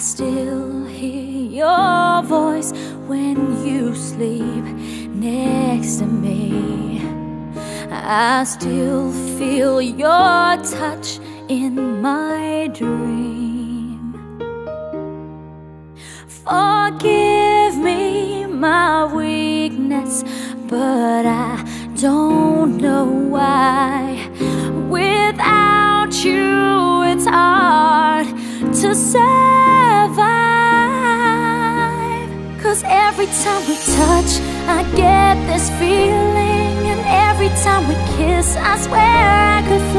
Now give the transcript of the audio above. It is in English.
still hear your voice when you sleep next to me. I still feel your touch in my dream. Forgive me my weakness, but I don't know why. Without you, it's hard to survive. 'Cause every time we touch, I get this feeling, and every time we kiss, I swear I could